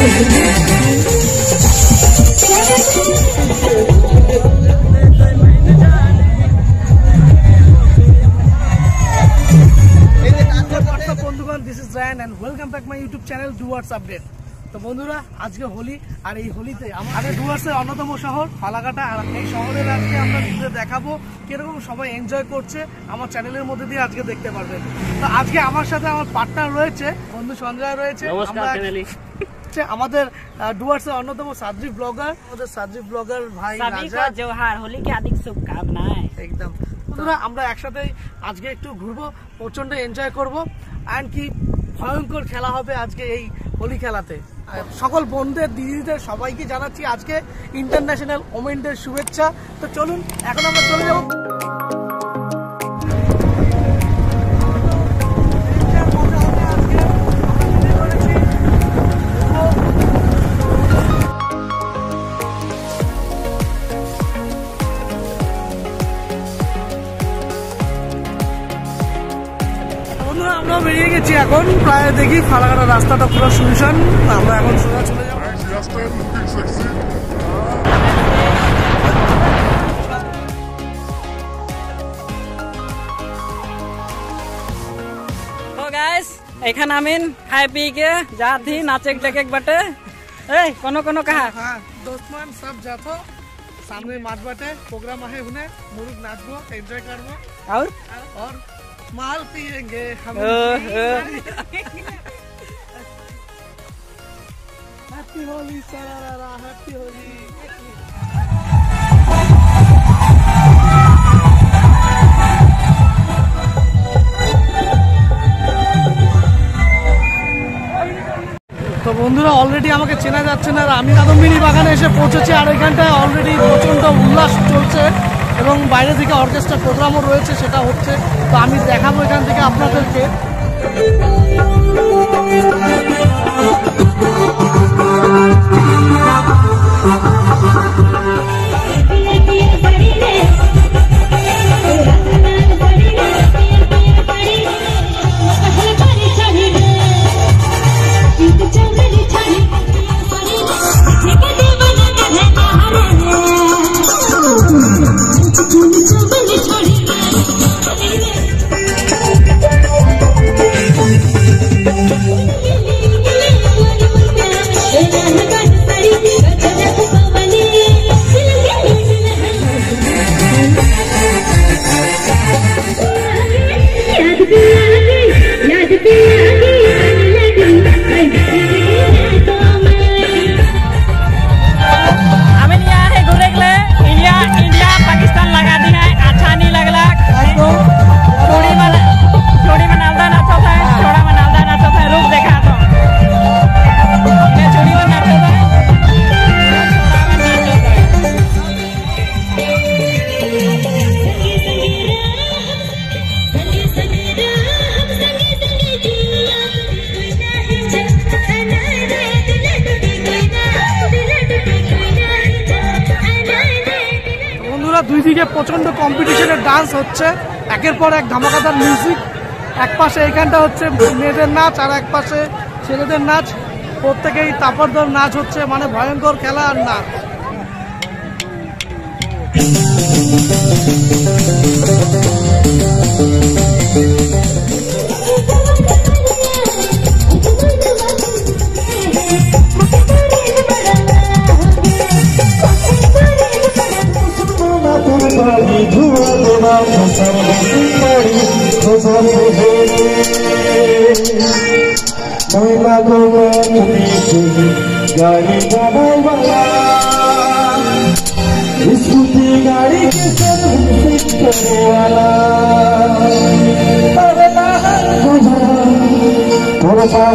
Welcome back my YouTube channel Dooars update. तो बंधुरा आज के होली और ये होलीते डुआर्सেर अन्यतम शहर फालाकाटा और ये शहरेर आज के आमरा घुरे देखाबो किरकम सबाई एनजय करछे आमार चैनेलेर मध्य दिये आज के देखते पारबेन। तो आज के आमार साथे आमार पार्टनार रयेछे बंधु सञ्जय रयेछे, डुआर्सের अन्यतम साद्री ब्लगार भाई राजा जोहार, होली की हार्दिक शुभकामनाएं। एकदम बंधुरा आमरा एकसाथे आज के एकटु घुरबो, प्रचंड एनजय करबो एंड की भयंकर खेला होबे आज के होली खेलाते। सकल बंधुদের দিদিদের সবাইকে জানাচ্ছি আজকে ইন্টারন্যাশনাল ওমেন ডে শুভেচ্ছা। তো চলুন এখন আমরা চলে যাব আমরা বেরিয়ে গেছি এখন প্রায় দেখি ফালাকাটা রাস্তাটা পুরো শুনশান। আমরা এখন সোজা চলে যাব तो गाइस एखान आमिन खाए पी के जाती नाचे टेके बटे ए कोनो कोनो कहा हां दोस्तमान सब जातो सामने माठ बाटे प्रोग्राम है हुने मुरुग नाचबो एंजॉय करबो और माल पिएंगे हम। हैप्पी होली सरारा, हैप्पी होली। তো বন্ধুরা অলরেডি আমাকে চেনা যাচ্ছে না, আমি কাদম্বিনী বাগানে এসে পৌঁছেছি আর এখানটায় অলরেডি প্রচন্ড উল্লাস চলছে এবং বাইরে থেকে অর্কেস্ট্রা প্রোগ্রামও রয়েছে, সেটা হচ্ছে। তো আমি দেখাবো এখান থেকে আপনাদেরকে। দুই দিকে প্রচন্ড কম্পিটিশনের ডান্স হচ্ছে, একের পর এক ধামাকাদার মিউজিক। এক পাশে এইখানটা হচ্ছে মেয়েদের নাচ আর এক পাশে ছেলেদের নাচ, প্রত্যেকেই তাপরদর নাচ হচ্ছে, মানে ভয়ঙ্কর খেলা আর নাচ। गाड़ी स्कूटी गाड़ी के करने वाला थोड़ा सा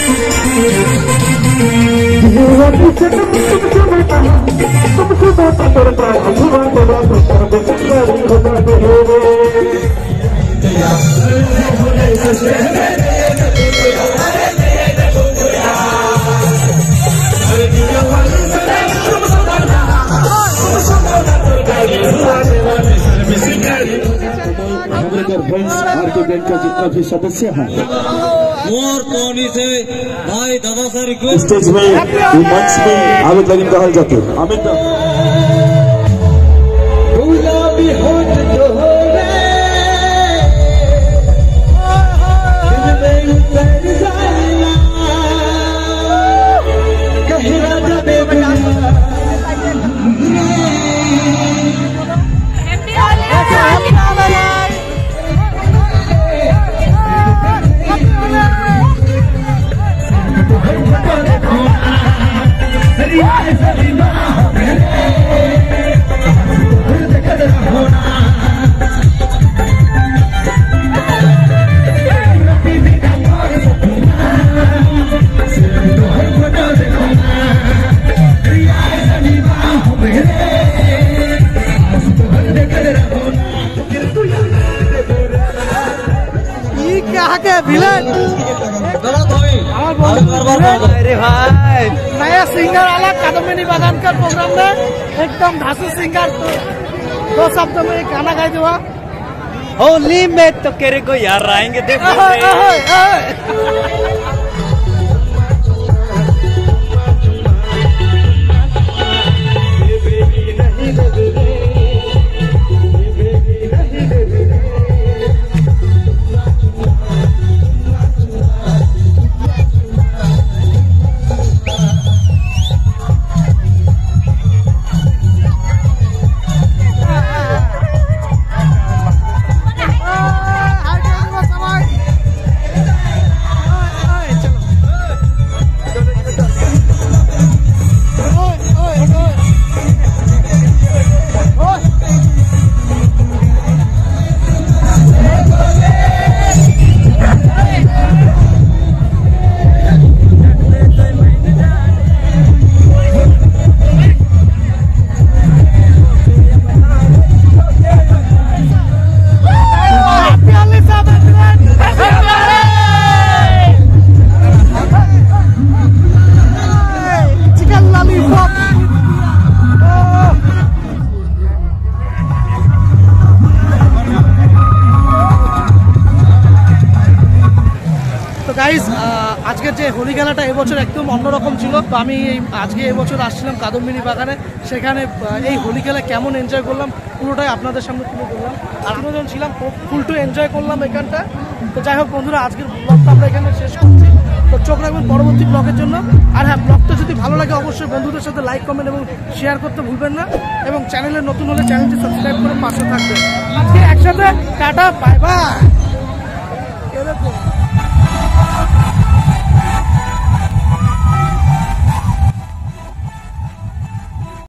तुमसे का जितना भी सदस्य है स्टेज में मंच में आमिर लगन कहल जाते आमिर अरे भाई नया सिंगर आला कादम्बिनी बागान का प्रोग्राम में एकदम धांसू सिंगर दो शब्द में एक गाना गाई देवा होली में तो केरे को यार आएंगे देखो আজকের যে হোলি খেলাটা এবছর একদম অন্যরকম ছিল। তো আমি আজকে এবছর আসছিলাম কাদম্বিনী বাগানে, সেখানে এই হোলি খেলা কেমন এনজয় করলাম পুরোটাই আপনাদের সামনে তুলে ধরলাম। আর আমরা যখন ছিলাম ফুল টু এনজয় করলাম এখানটা। তো যাই হোক বন্ধুরা, আজকের ব্লগটা আমরা এখানে শেষ করছি। তো চোখ রাখবেন পরবর্তী ব্লগের জন্য। আর হ্যাঁ, ব্লগটা যদি ভালো লাগে অবশ্যই বন্ধুদের সাথে লাইক কমেন্ট এবং শেয়ার করতে ভুলবেন না। এবং চ্যানেলে নতুন হলে চ্যানেলটি সাবস্ক্রাইব করে পাশে থাকবেন। আজকে একসাথে টাটা বাই বাই।